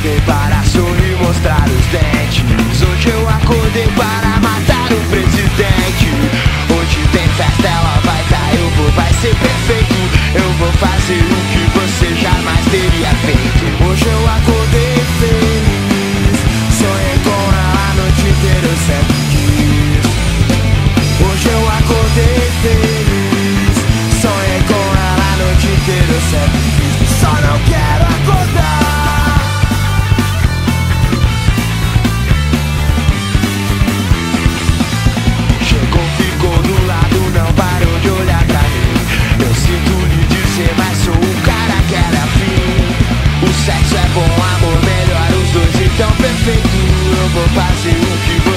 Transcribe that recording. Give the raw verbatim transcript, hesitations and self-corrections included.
acordei para sorrir, mostrar os dentes. Hoje eu acordei para matar o presidente. Hoje tem festa, ela vai tá, eu vou, vai ser perfeito. Eu vou fazer o que você jamais teria feito. Hoje eu acordei feliz, sonhei com ela a noite inteira, eu sempre quis. Hoje eu acordei feliz, sonhei com ela a noite inteira, eu sempre quis. Só não quero acordar. Chegou, ficou do lado, não parou de olhar pra mim. Eu sinto lhe dizer, mas sou o cara que era fim. O sexo é bom, amor melhor, os dois então perfeito. Eu vou fazer o que você